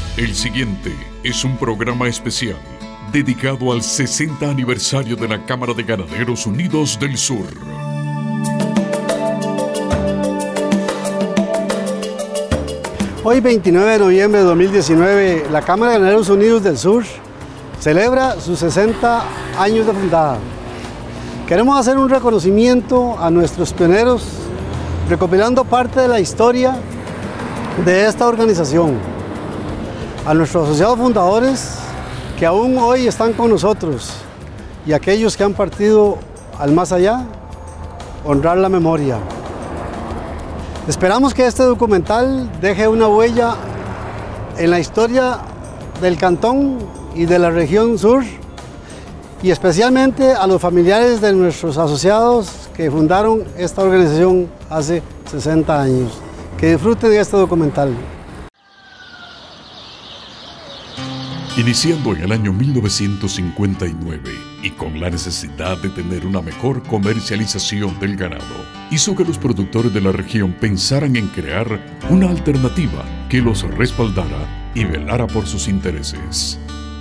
El siguiente es un programa especial dedicado al 60 aniversario de la Cámara de Ganaderos Unidos del Sur. Hoy, 29 de noviembre de 2019, la Cámara de Ganaderos Unidos del Sur celebra sus 60 años de fundada. Queremos hacer un reconocimiento a nuestros pioneros, recopilando parte de la historia de esta organización. A nuestros asociados fundadores que aún hoy están con nosotros y aquellos que han partido al más allá, honrar la memoria. Esperamos que este documental deje una huella en la historia del cantón y de la región sur, y especialmente a los familiares de nuestros asociados que fundaron esta organización hace 60 años. Que disfruten de este documental. Iniciando en el año 1959 y con la necesidad de tener una mejor comercialización del ganado, hizo que los productores de la región pensaran en crear una alternativa que los respaldara y velara por sus intereses.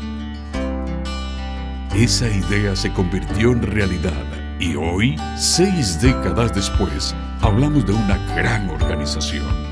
Esa idea se convirtió en realidad y hoy, 6 décadas después, hablamos de una gran organización.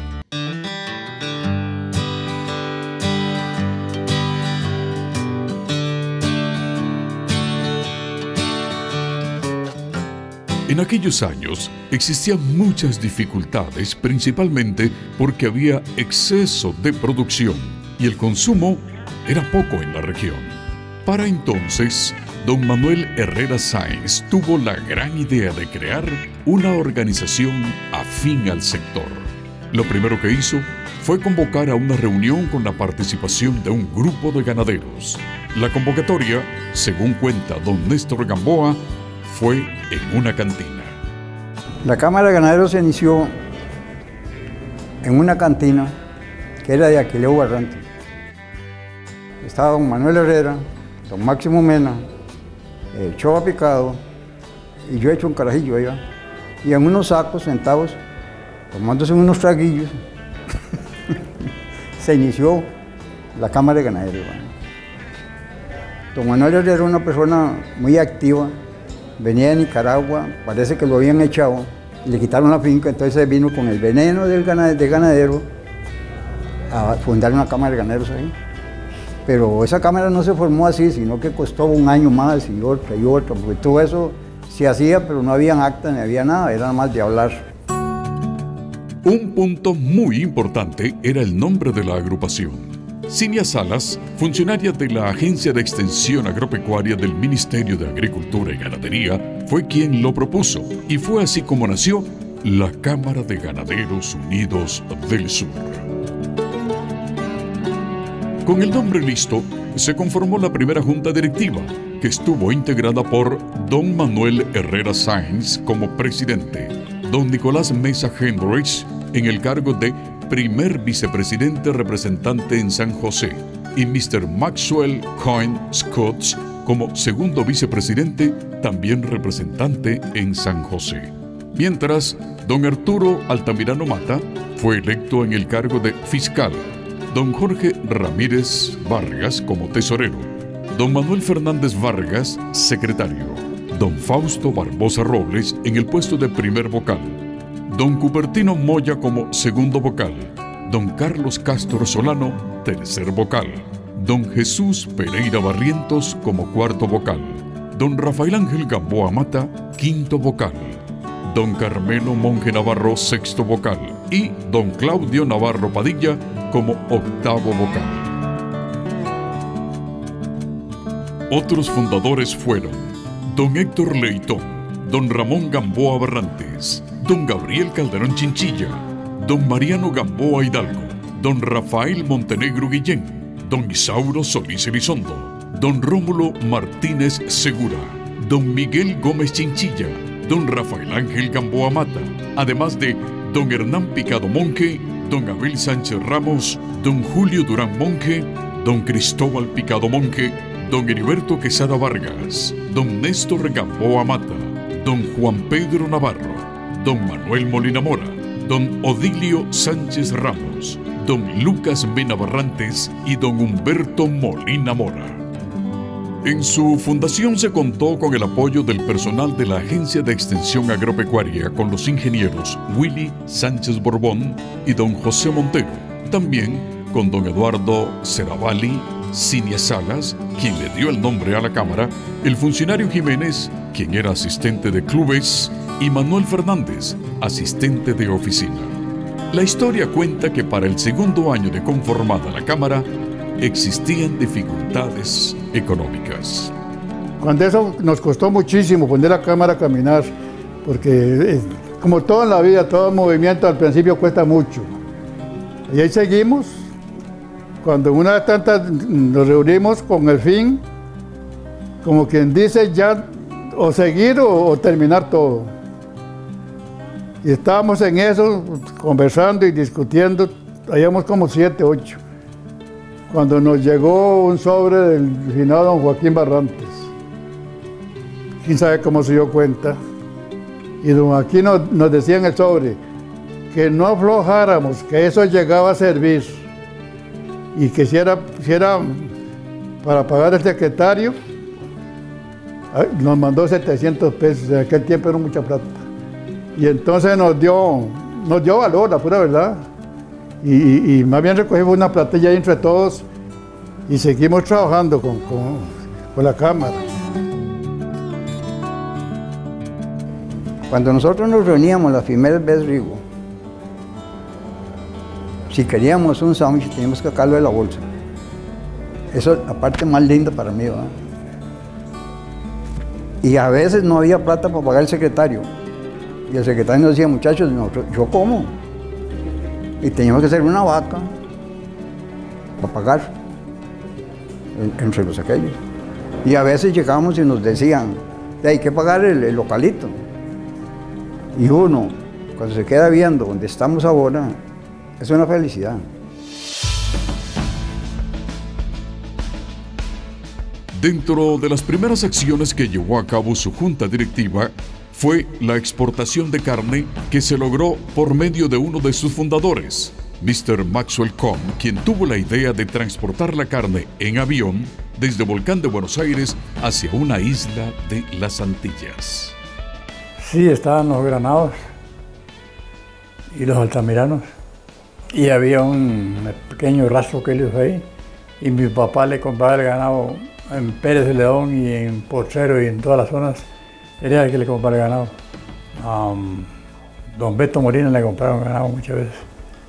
En aquellos años existían muchas dificultades, principalmente porque había exceso de producción y el consumo era poco en la región. Para entonces, don Manuel Herrera Sáenz tuvo la gran idea de crear una organización afín al sector. Lo primero que hizo fue convocar a una reunión con la participación de un grupo de ganaderos. La convocatoria, según cuenta don Néstor Gamboa, fue en una cantina. La Cámara de Ganaderos se inició en una cantina que era de Aquileo Barrantes. Estaba don Manuel Herrera, don Máximo Mena, Choba Picado y yo hecho un carajillo allá. Y en unos sacos sentados, tomándose unos traguillos, se inició la Cámara de Ganaderos. Don Manuel Herrera era una persona muy activa. Venía de Nicaragua, parece que lo habían echado, le quitaron la finca, entonces vino con el veneno de ganadero a fundar una cámara de ganaderos ahí. Pero esa cámara no se formó así, sino que costó un año más y otra, porque todo eso se hacía, pero no había acta ni había nada, era nada más de hablar. Un punto muy importante era el nombre de la agrupación. Cinia Salas, funcionaria de la Agencia de Extensión Agropecuaria del Ministerio de Agricultura y Ganadería, fue quien lo propuso y fue así como nació la Cámara de Ganaderos Unidos del Sur. Con el nombre listo, se conformó la primera junta directiva, que estuvo integrada por don Manuel Herrera Sáenz como presidente, don Nicolás Mesa Hendricks en el cargo de primer vicepresidente representante en San José y Mr. Maxwell Coyne Scotts como segundo vicepresidente, también representante en San José. Mientras, don Arturo Altamirano Mata fue electo en el cargo de fiscal, don Jorge Ramírez Vargas como tesorero, don Manuel Fernández Vargas secretario, don Fausto Barbosa Robles en el puesto de primer vocal, don Cupertino Moya como segundo vocal, don Carlos Castro Solano, tercer vocal, don Jesús Pereira Barrientos como cuarto vocal, don Rafael Ángel Gamboa Mata, quinto vocal, don Carmelo Monje Navarro, sexto vocal, y don Claudio Navarro Padilla como octavo vocal. Otros fundadores fueron don Héctor Leitón, don Ramón Gamboa Barrantes, don Gabriel Calderón Chinchilla, don Mariano Gamboa Hidalgo, don Rafael Montenegro Guillén, don Isauro Solís Elizondo, don Rómulo Martínez Segura, don Miguel Gómez Chinchilla, don Rafael Ángel Gamboa Mata, además de don Hernán Picado Monje, don Abel Sánchez Ramos, don Julio Durán Monje, don Cristóbal Picado Monje, don Heriberto Quesada Vargas, don Néstor Gamboa Mata, don Juan Pedro Navarro, don Manuel Molina Mora, don Odilio Sánchez Ramos, don Lucas Mena Barrantes y don Humberto Molina Mora. En su fundación se contó con el apoyo del personal de la Agencia de Extensión Agropecuaria con los ingenieros Willy Sánchez Borbón y don José Montero, también con don Eduardo Ceravalli, Cinia Salas, quien le dio el nombre a la Cámara, el funcionario Jiménez, quien era asistente de clubes, y Manuel Fernández, asistente de oficina. La historia cuenta que para el segundo año de conformada la Cámara, existían dificultades económicas. Cuando eso nos costó muchísimo poner la Cámara a caminar, porque como todo en la vida, todo movimiento al principio cuesta mucho. Y ahí seguimos. Cuando una de tantas nos reunimos con el fin, como quien dice, ya o seguir o terminar todo. Y estábamos en eso, conversando y discutiendo, habíamos como 7, 8. Cuando nos llegó un sobre del finado don Joaquín Barrantes. Quién sabe cómo se dio cuenta. Y don Joaquín nos decía en el sobre que no aflojáramos, que eso llegaba a servir. Y que si era para pagar el secretario, nos mandó 700 pesos, en aquel tiempo era mucha plata. Y entonces nos dio valor, la pura verdad. Y más bien recogimos una platilla ahí entre todos y seguimos trabajando con la Cámara. Cuando nosotros nos reuníamos la primera vez, Rigo, si queríamos un sándwich teníamos que sacarlo de la bolsa. Eso es la parte más linda para mí, ¿verdad? Y a veces no había plata para pagar el secretario. Y el secretario nos decía, muchachos, yo como. Y teníamos que hacer una vaca para pagar entre los aquellos. Y a veces llegábamos y nos decían, hay que pagar el localito. Y uno, cuando se queda viendo donde estamos ahora, es una felicidad. Dentro de las primeras acciones que llevó a cabo su junta directiva fue la exportación de carne que se logró por medio de uno de sus fundadores, Mr. Maxwell Cohn, quien tuvo la idea de transportar la carne en avión desde Volcán de Buenos Aires hacia una isla de las Antillas. Sí, estaban los granados y los altamiranos. Y había un pequeño rastro que ellos ahí. Y mi papá le compraba el ganado en Pérez de León y en Potrero y en todas las zonas. Era el que le compraba el ganado. Don Beto Molina le compraron ganado muchas veces.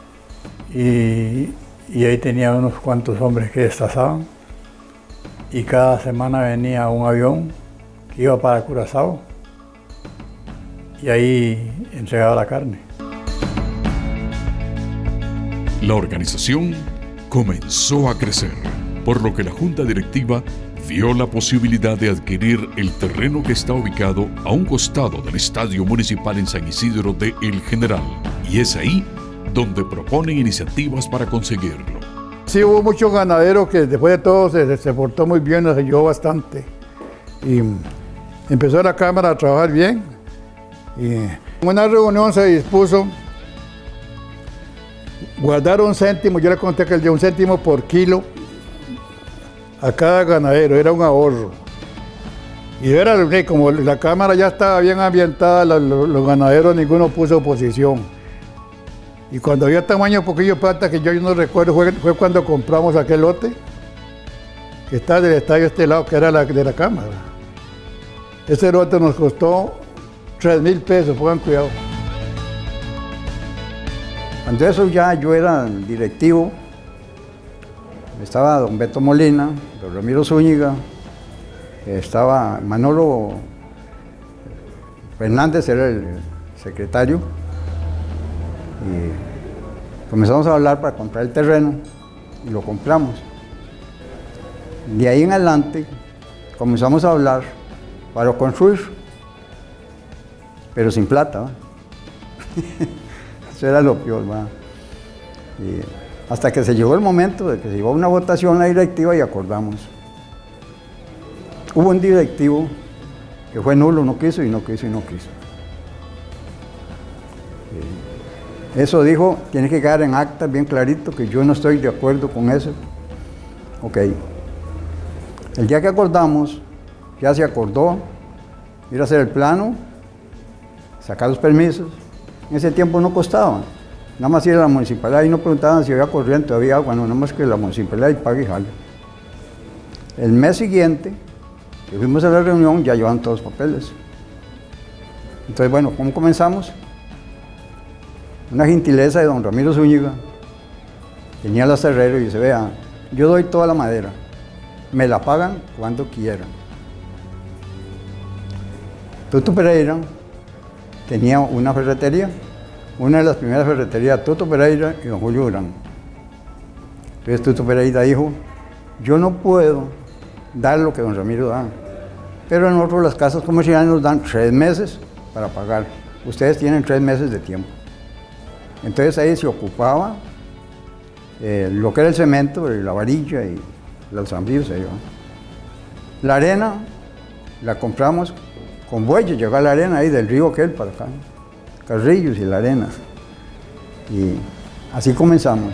Y ahí tenía unos cuantos hombres que destazaban. Y cada semana venía un avión que iba para Curazao. Y ahí entregaba la carne. La organización comenzó a crecer, por lo que la junta directiva vio la posibilidad de adquirir el terreno que está ubicado a un costado del Estadio Municipal en San Isidro de El General, y es ahí donde proponen iniciativas para conseguirlo. Sí, hubo muchos ganaderos que después de todo se portó muy bien, nos ayudó bastante. Y empezó la Cámara a trabajar bien. Y en una reunión se dispuso guardar 1 céntimo, yo le conté que el de 1 céntimo por kilo a cada ganadero, era un ahorro. Y era como la Cámara ya estaba bien ambientada, los ganaderos ninguno puso oposición. Y cuando había tamaño poquillo plata, que yo no recuerdo, fue cuando compramos aquel lote que está del estadio este lado, que era de la Cámara. Ese lote nos costó 3.000 pesos, pongan cuidado. Cuando eso ya yo era directivo, estaba don Beto Molina, don Ramiro Zúñiga, estaba Manolo Fernández, era el secretario, y comenzamos a hablar para comprar el terreno y lo compramos. De ahí en adelante comenzamos a hablar para construir, pero sin plata, ¿va? Eso era lo peor, ¿va? Y hasta que se llegó el momento de que se llevó una votación a la directiva y acordamos. Hubo un directivo que fue nulo, no quiso y no quiso y no quiso. Eso dijo, tiene que quedar en acta bien clarito que yo no estoy de acuerdo con eso. Ok. El día que acordamos, ya se acordó ir a hacer el plano, sacar los permisos. En ese tiempo no costaba. Nada más ir a la municipalidad y no preguntaban si había corriente o había agua, no, nada más que la municipalidad y pague y jale. El mes siguiente, que fuimos a la reunión, ya llevaban todos los papeles. Entonces, bueno, ¿cómo comenzamos? Una gentileza de don Ramiro Zúñiga, tenía el aserrero y dice, vea, yo doy toda la madera, me la pagan cuando quieran. Tuto Pereira tenía una ferretería, una de las primeras ferreterías, Tuto Pereira y don Julio Durán. Entonces Tuto Pereira dijo, yo no puedo dar lo que don Ramiro da, pero en nosotros las casas comerciales nos dan 3 meses para pagar. Ustedes tienen 3 meses de tiempo. Entonces ahí se ocupaba lo que era el cemento, la varilla y los zambrillos. La arena la compramos con bueyes, llegó la arena ahí del río aquel para acá, Carrillos y la arena. Y así comenzamos.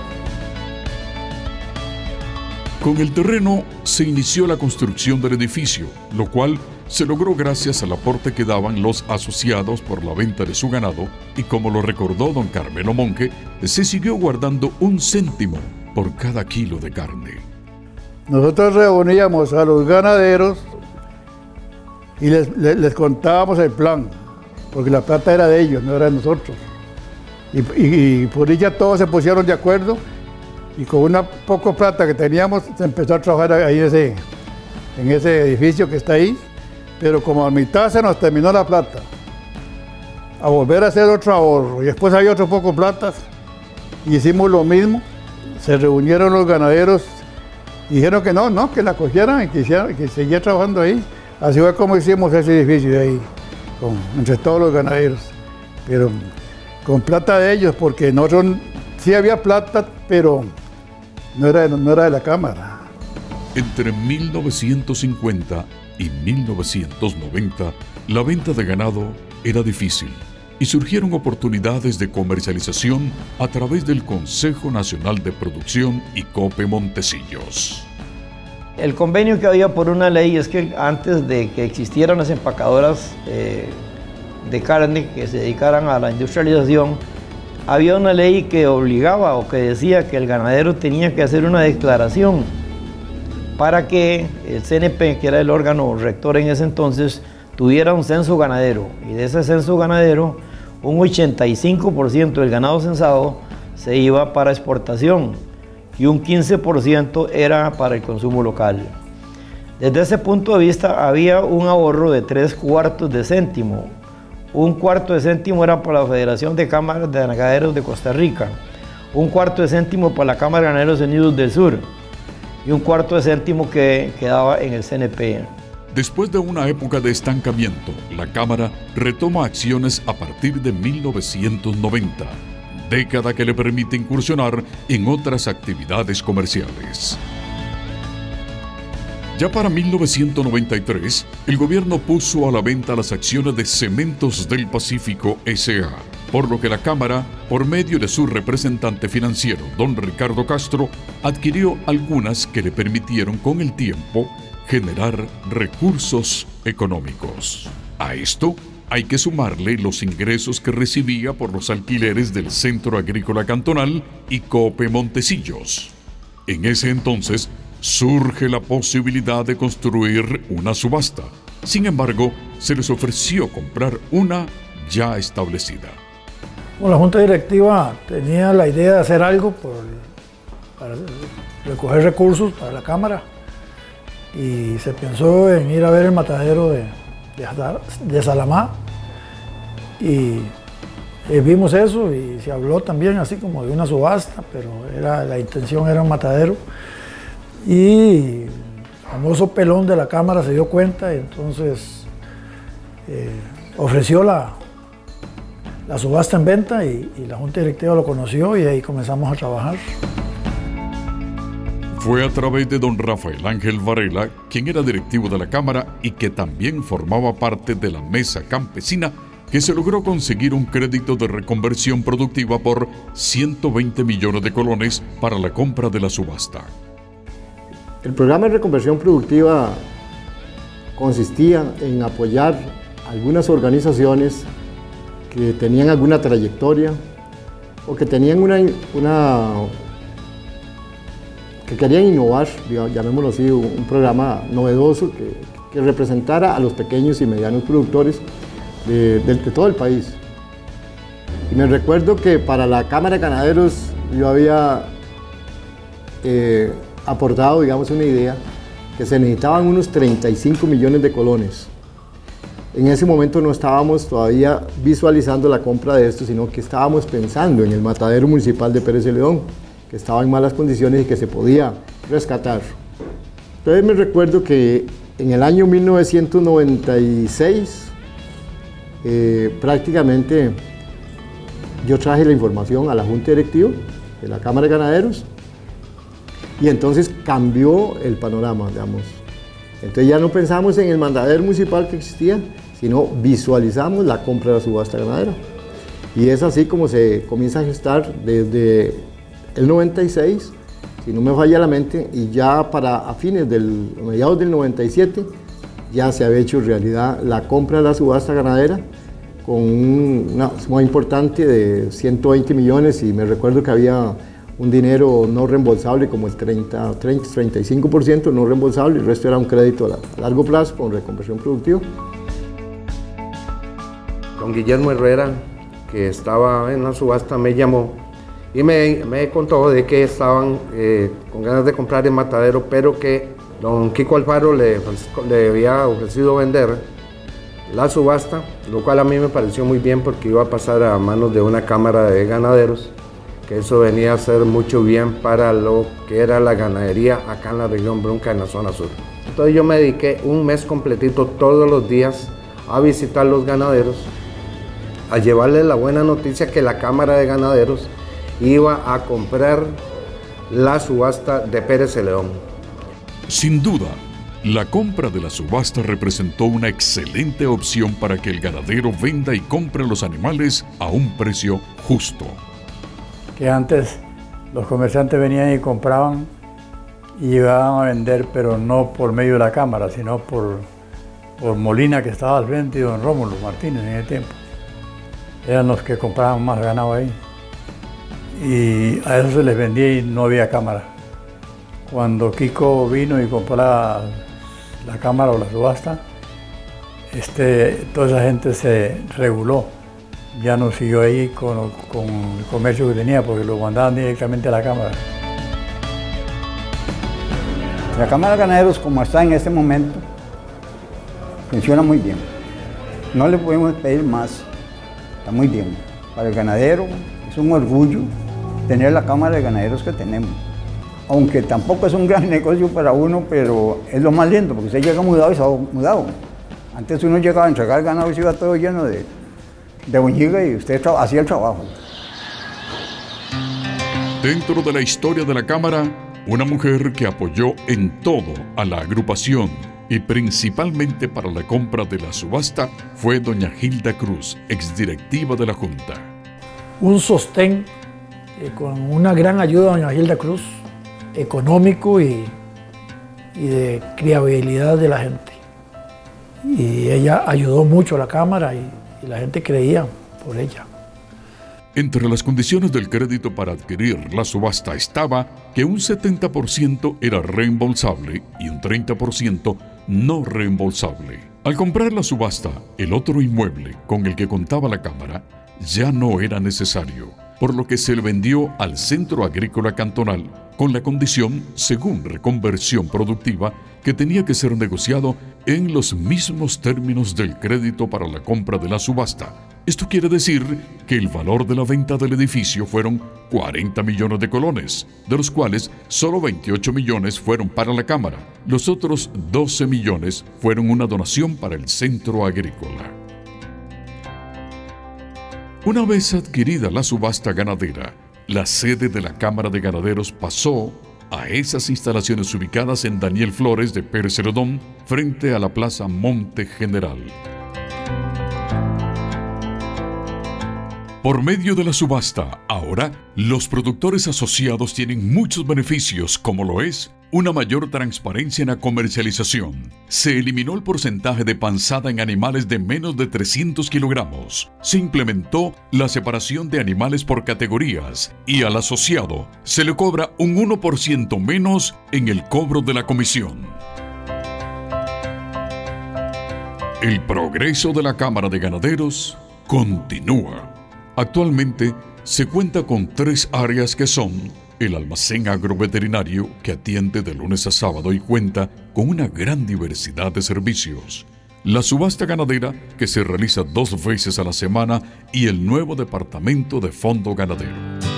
Con el terreno se inició la construcción del edificio, lo cual se logró gracias al aporte que daban los asociados por la venta de su ganado y, como lo recordó don Carmelo Monge, se siguió guardando 1 céntimo por cada kilo de carne. Nosotros reuníamos a los ganaderos y les contábamos el plan, porque la plata era de ellos, no era de nosotros. Y por ella todos se pusieron de acuerdo y con una poca plata que teníamos se empezó a trabajar ahí en ese edificio que está ahí. Pero como a mitad se nos terminó la plata, a volver a hacer otro ahorro y después había otro poco plata, y hicimos lo mismo. Se reunieron los ganaderos y dijeron que no, que la cogieran y que seguía trabajando ahí. Así fue como hicimos ese edificio de ahí, entre todos los ganaderos, pero con plata de ellos, porque nosotros sí había plata, pero no era de la Cámara. Entre 1950 y 1990, la venta de ganado era difícil y surgieron oportunidades de comercialización a través del Consejo Nacional de Producción y Cope Montecillos. El convenio que había por una ley es que antes de que existieran las empacadoras de carne que se dedicaran a la industrialización, había una ley que obligaba o que decía que el ganadero tenía que hacer una declaración para que el CNP, que era el órgano rector en ese entonces, tuviera un censo ganadero. Y de ese censo ganadero, un 85% del ganado censado se iba para exportación y un 15% era para el consumo local. Desde ese punto de vista había un ahorro de 3/4 de céntimo. 1/4 de céntimo era para la Federación de Cámaras de Ganaderos de Costa Rica, 1/4 de céntimo para la Cámara de Ganaderos Unidos del Sur y 1/4 de céntimo que quedaba en el CNP. Después de una época de estancamiento, la Cámara retoma acciones a partir de 1990, década que le permite incursionar en otras actividades comerciales. Ya para 1993, el gobierno puso a la venta las acciones de Cementos del Pacífico S.A., por lo que la Cámara, por medio de su representante financiero, don Ricardo Castro, adquirió algunas que le permitieron con el tiempo generar recursos económicos. A esto hay que sumarle los ingresos que recibía por los alquileres del Centro Agrícola Cantonal y Cope Montecillos. En ese entonces, surge la posibilidad de construir una subasta. Sin embargo, se les ofreció comprar una ya establecida. Bueno, la Junta Directiva tenía la idea de hacer algo para recoger recursos para la Cámara y se pensó en ir a ver el matadero de Salamá y vimos eso y se habló también así como de una subasta, pero la intención era un matadero. Y el famoso pelón de la Cámara se dio cuenta y entonces ofreció la subasta en venta y la Junta Directiva lo conoció y ahí comenzamos a trabajar. Fue a través de don Rafael Ángel Varela, quien era directivo de la Cámara y que también formaba parte de la mesa campesina, que se logró conseguir un crédito de reconversión productiva por 120 millones de colones para la compra de la subasta. El programa de reconversión productiva consistía en apoyar algunas organizaciones que tenían alguna trayectoria o que tenían que querían innovar, digamos, llamémoslo así, un programa novedoso que representara a los pequeños y medianos productores de todo el país. Y me recuerdo que para la Cámara de Ganaderos yo había aportado, digamos, una idea que se necesitaban unos 35 millones de colones. En ese momento no estábamos todavía visualizando la compra de esto, sino que estábamos pensando en el matadero municipal de Pérez Celedón, que estaba en malas condiciones y que se podía rescatar. Entonces me recuerdo que en el año 1996 prácticamente yo traje la información a la Junta Directiva de la Cámara de Ganaderos y entonces cambió el panorama, digamos. Entonces ya no pensamos en el matadero municipal que existía, sino visualizamos la compra de la subasta ganadera. Y es así como se comienza a gestar desde el 96, si no me falla la mente, y ya a mediados del 97 ya se había hecho realidad la compra de la subasta ganadera con una suma importante de 120 millones y me recuerdo que había un dinero no reembolsable como el 35% no reembolsable, el resto era un crédito a largo plazo con reconversión productiva. Don Guillermo Herrera, que estaba en la subasta, me llamó y me contó de que estaban con ganas de comprar el matadero, pero que don Kiko Alfaro le había ofrecido vender la subasta, lo cual a mí me pareció muy bien porque iba a pasar a manos de una cámara de ganaderos, que eso venía a hacer mucho bien para lo que era la ganadería acá en la región Brunca, en la zona sur. Entonces yo me dediqué un mes completito todos los días a visitar los ganaderos, a llevarles la buena noticia que la Cámara de Ganaderos iba a comprar la subasta de Pérez Celedón. Sin duda, la compra de la subasta representó una excelente opción para que el ganadero venda y compre los animales a un precio justo. Que antes los comerciantes venían y compraban y llegaban a vender, pero no por medio de la cámara, sino por Molina, que estaba al frente, y don Rómulo Martínez en ese tiempo. Eran los que compraban más ganado ahí. Y a eso se les vendía y no había cámara. Cuando Kiko vino y compró la cámara o la subasta, toda esa gente se reguló. Ya no siguió ahí con el comercio que tenía, porque lo mandaban directamente a la cámara. La Cámara de Ganaderos, como está en este momento, funciona muy bien. No le podemos pedir más. Está muy bien. Para el ganadero es un orgullo tener la Cámara de Ganaderos que tenemos. Aunque tampoco es un gran negocio para uno, pero es lo más lindo, porque usted llega mudado y se va mudado. Antes uno llegaba a entregar el ganado y se iba todo lleno de boñiga y usted hacía el trabajo. Dentro de la historia de la Cámara, una mujer que apoyó en todo a la agrupación y principalmente para la compra de la subasta fue doña Gilda Cruz, exdirectiva de la Junta. Un sostén con una gran ayuda de doña Gilda Cruz, económico y de criabilidad de la gente. Y ella ayudó mucho a la Cámara y la gente creía por ella. Entre las condiciones del crédito para adquirir la subasta estaba que un 70% era reembolsable y un 30% no reembolsable. Al comprar la subasta, el otro inmueble con el que contaba la Cámara ya no era necesario, por lo que se le vendió al Centro Agrícola Cantonal con la condición, según reconversión productiva, que tenía que ser negociado en los mismos términos del crédito para la compra de la subasta. Esto quiere decir que el valor de la venta del edificio fueron 40 millones de colones, de los cuales solo 28 millones fueron para la Cámara. Los otros 12 millones fueron una donación para el Centro Agrícola. Una vez adquirida la subasta ganadera, la sede de la Cámara de Ganaderos pasó a esas instalaciones ubicadas en Daniel Flores de Pérez Celedón, frente a la Plaza Monte General. Por medio de la subasta, ahora, los productores asociados tienen muchos beneficios, como lo es una mayor transparencia en la comercialización. Se eliminó el porcentaje de panzada en animales de menos de 300 kilogramos. Se implementó la separación de animales por categorías y al asociado se le cobra un 1% menos en el cobro de la comisión. El progreso de la Cámara de Ganaderos continúa. Actualmente se cuenta con 3 áreas que son el almacén agroveterinario, que atiende de lunes a sábado y cuenta con una gran diversidad de servicios, la subasta ganadera, que se realiza 2 veces a la semana, y el nuevo departamento de fondo ganadero.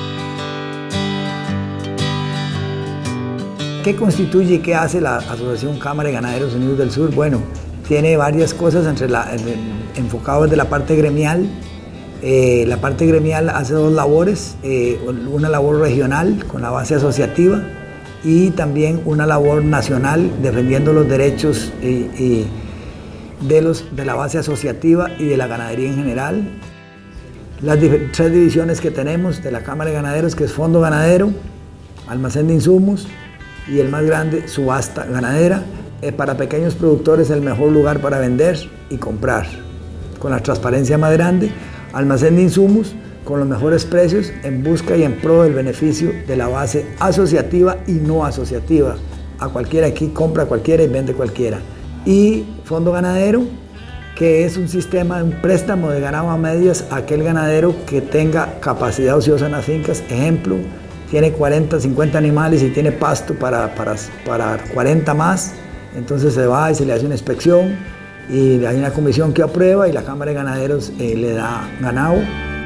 ¿Qué constituye y qué hace la Asociación Cámara de Ganaderos Unidos del Sur? Bueno, tiene varias cosas enfocadas de la parte gremial. La parte gremial hace 2 labores, una labor regional con la base asociativa y también una labor nacional defendiendo los derechos de la base asociativa y de la ganadería en general. Las 3 divisiones que tenemos de la Cámara de Ganaderos, que es Fondo Ganadero, Almacén de Insumos y el más grande, Subasta Ganadera. Para pequeños productores el mejor lugar para vender y comprar, con la transparencia más grande. Almacén de Insumos con los mejores precios en busca y en pro del beneficio de la base asociativa y no asociativa. A cualquiera aquí compra cualquiera y vende cualquiera. Y Fondo Ganadero, que es un sistema de un préstamo de ganado a medias a aquel ganadero que tenga capacidad ociosa en las fincas. Ejemplo, tiene 40, 50 animales y tiene pasto para 40 más. Entonces se va y se le hace una inspección y hay una comisión que aprueba y la Cámara de Ganaderos le da ganado.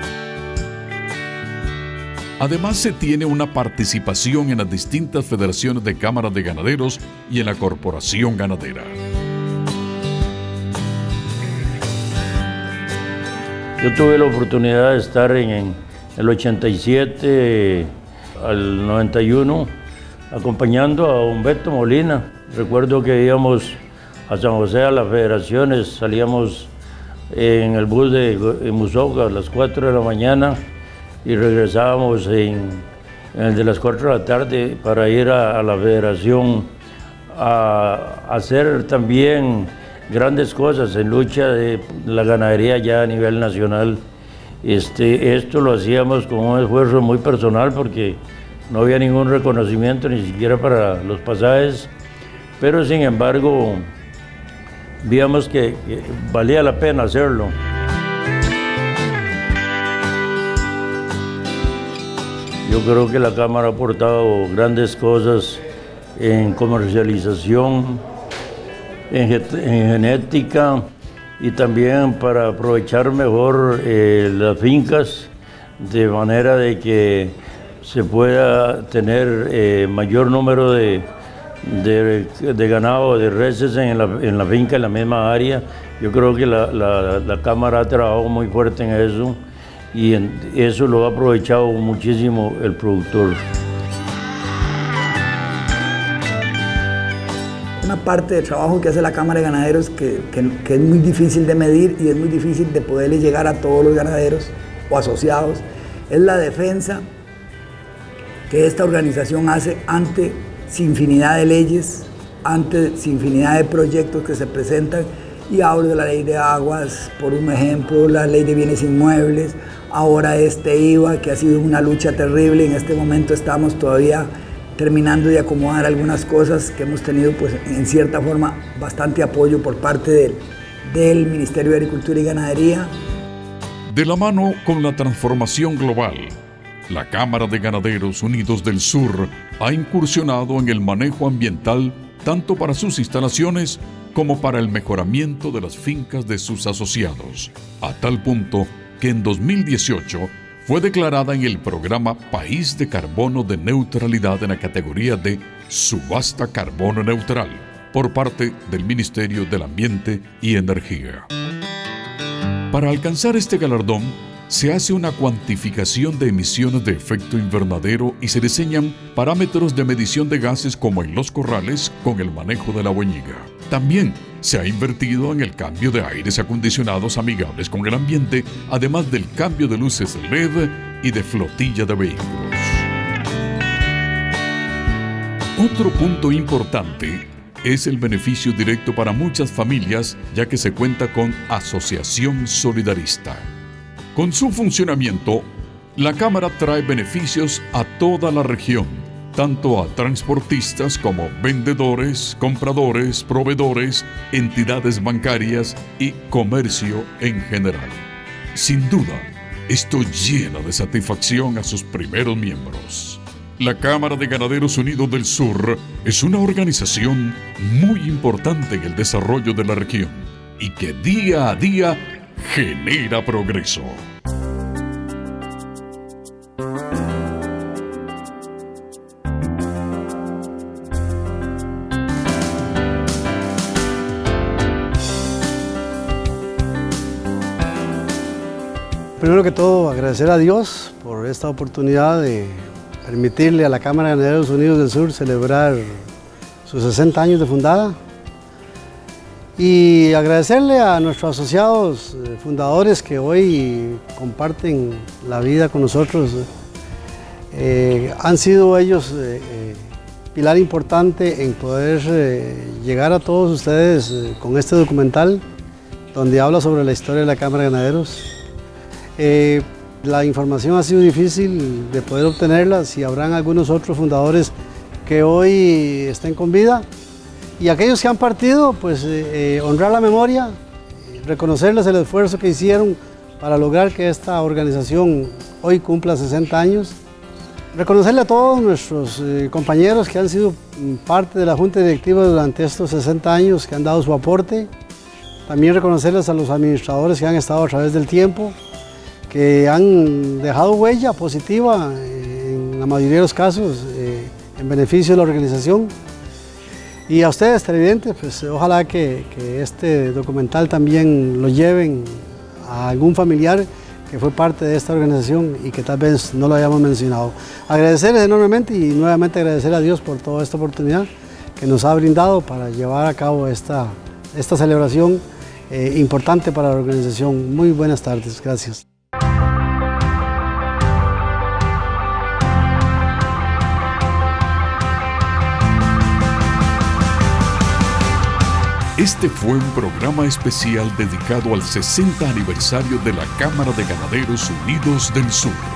Además, se tiene una participación en las distintas federaciones de cámaras de ganaderos y en la Corporación Ganadera. Yo tuve la oportunidad de estar en el 87 al 91 acompañando a Humberto Molina. Recuerdo que íbamos a San José a las federaciones, salíamos en el bus de Musoga a las 4 de la mañana y regresábamos en el de las 4 de la tarde para ir a la federación a hacer también grandes cosas en lucha de la ganadería ya a nivel nacional. Esto lo hacíamos con un esfuerzo muy personal porque no había ningún reconocimiento ni siquiera para los pasajes, pero sin embargo víamos que valía la pena hacerlo. Yo creo que la Cámara ha aportado grandes cosas en comercialización, en genética y también para aprovechar mejor las fincas de manera de que se pueda tener mayor número de ganado, de reses en la finca, en la misma área. Yo creo que la Cámara ha trabajado muy fuerte en eso y eso lo ha aprovechado muchísimo el productor. Una parte del trabajo que hace la Cámara de Ganaderos que es muy difícil de medir y es muy difícil de poderle llegar a todos los ganaderos o asociados es la defensa que esta organización hace ante infinidad de leyes, ante infinidad de proyectos que se presentan, y hablo de la ley de aguas, por un ejemplo, la ley de bienes inmuebles, ahora IVA, que ha sido una lucha terrible. En este momento estamos todavía terminando de acomodar algunas cosas que hemos tenido, pues, en cierta forma, bastante apoyo por parte del Ministerio de Agricultura y Ganadería. De la mano con la transformación global, la Cámara de Ganaderos Unidos del Sur ha incursionado en el manejo ambiental tanto para sus instalaciones como para el mejoramiento de las fincas de sus asociados, a tal punto que en 2018 fue declarada en el programa País de Carbono de Neutralidad en la categoría de Subasta Carbono Neutral por parte del Ministerio del Ambiente y Energía. Para alcanzar este galardón, se hace una cuantificación de emisiones de efecto invernadero y se diseñan parámetros de medición de gases como en los corrales con el manejo de la boñiga. También se ha invertido en el cambio de aires acondicionados amigables con el ambiente, además del cambio de luces LED y de flotilla de vehículos. Otro punto importante es el beneficio directo para muchas familias, ya que se cuenta con Asociación Solidarista. Con su funcionamiento, la Cámara trae beneficios a toda la región, tanto a transportistas como vendedores, compradores, proveedores, entidades bancarias y comercio en general. Sin duda, esto llena de satisfacción a sus primeros miembros. La Cámara de Ganaderos Unidos del Sur es una organización muy importante en el desarrollo de la región y que día a día genera progreso. Primero que todo, agradecer a Dios por esta oportunidad de permitirle a la Cámara de Ganaderos Unidos del Sur celebrar sus 60 años de fundada y agradecerle a nuestros asociados fundadores que hoy comparten la vida con nosotros. Han sido ellos pilar importante en poder llegar a todos ustedes con este documental donde habla sobre la historia de la Cámara de Ganaderos. La información ha sido difícil de poder obtenerla, si habrán algunos otros fundadores que hoy estén con vida y aquellos que han partido, pues honrar la memoria, reconocerles el esfuerzo que hicieron para lograr que esta organización hoy cumpla 60 años. Reconocerle a todos nuestros compañeros que han sido parte de la Junta Directiva durante estos 60 años, que han dado su aporte. También reconocerles a los administradores que han estado a través del tiempo, que han dejado huella positiva en la mayoría de los casos en beneficio de la organización. Y a ustedes, televidentes, pues ojalá que este documental también lo lleven a algún familiar que fue parte de esta organización y que tal vez no lo hayamos mencionado. Agradecerles enormemente y nuevamente agradecer a Dios por toda esta oportunidad que nos ha brindado para llevar a cabo esta celebración importante para la organización. Muy buenas tardes, gracias. Este fue un programa especial dedicado al 60 aniversario de la Cámara de Ganaderos Unidos del Sur.